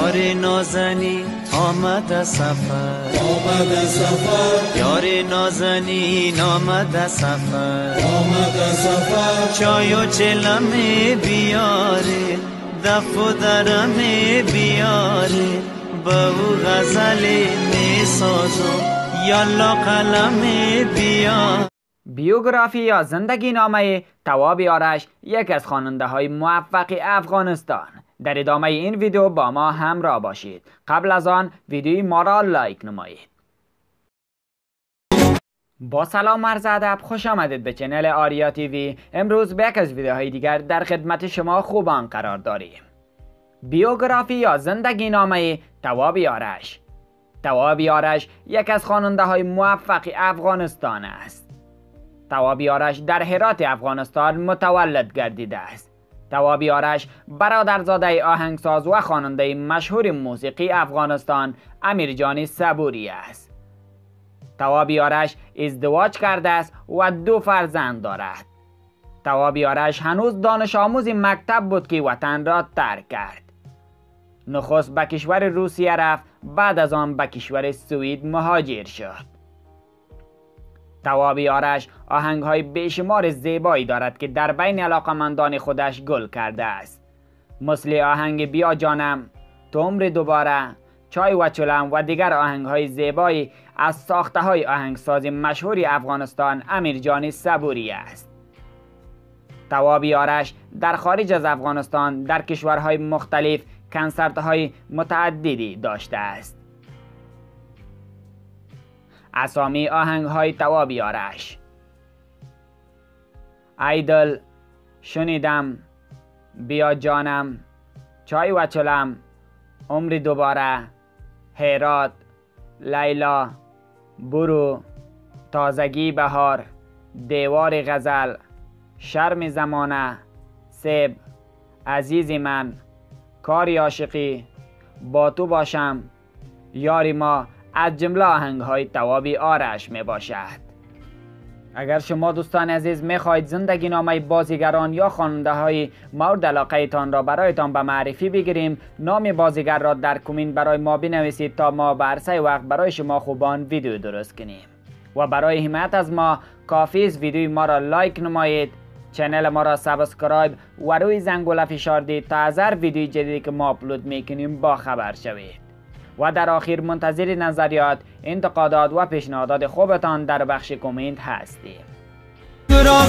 یار نازنی آمد سفر، یار نازنین آمد سفر، چای و چلمه بیاره، دف و درمه بیاره، با او غزل می سازم یالا قلم بیار. بیوگرافی یا زندگی نامه توابی آرش، یک از خواننده های موفق افغانستان. در ادامه این ویدیو با ما همراه باشید. قبل از آن ویدیوی ما را لایک نمایید. با سلام عرض ادب، خوش آمدید به چنل آریا تیوی. امروز به یک از ویدیوهای دیگر در خدمت شما خوبان قرار داریم. بیوگرافی یا زندگی نامه توابی آرش. توابی آرش یک از خواننده های موفق افغانستان است. توابی آرش در هرات افغانستان متولد گردیده است. توابی آرش برادرزاده آهنگساز و خواننده مشهور موسیقی افغانستان امیرجان صبوری است. توابی آرش ازدواج کرده است و 2 فرزند دارد. توابی آرش هنوز دانش آموز مکتب بود که وطن را ترک کرد. نخست به کشور روسیه رفت، بعد از آن به کشور سوئد مهاجر شد. توابی آرش آهنگ‌های بیشمار زیبایی دارد که در بین علاقمندان خودش گل کرده است، مثل آهنگ بیا جانم، تو عمر دوباره، چای و چلم و دیگر آهنگ‌های زیبایی از ساخته‌های آهنگساز مشهور افغانستان امیرجان صبوری است. توابی آرش در خارج از افغانستان در کشورهای مختلف کنسرت‌های متعددی داشته است. اسامی آهنگ‌های توابی آرش: ایدل، شنیدم، بیا جانم، چای و چلم، عمر دوباره، هرات، لیلا، برو، تازگی بهار، دیوار غزل، شرم زمانه، سیب، عزیز من، کاری عاشقی، با تو باشم، یاری ما از جمله آهنگ‌های توابی آرش می باشد. اگر شما دوستان عزیز می خواهید زندگی نامه بازیگران یا خواننده های مورد علاقه تان را برایتان به معرفی بگیریم، نام بازیگر را در کامنت برای ما بنویسید تا ما به عرصه وقت برای شما خوبان ویدیو درست کنیم. و برای حمایت از ما کافی است ویدیوی ما را لایک نمایید، چنل ما را سابسکرایب و روی زنگوله فشار دید تا از هر ویدیوی جدیدی که ما اپلود میکنیم با خبر شوید. و در آخر منتظر نظریات، انتقادات و پیشنهادات خوبتان در بخش کامنت هستیم.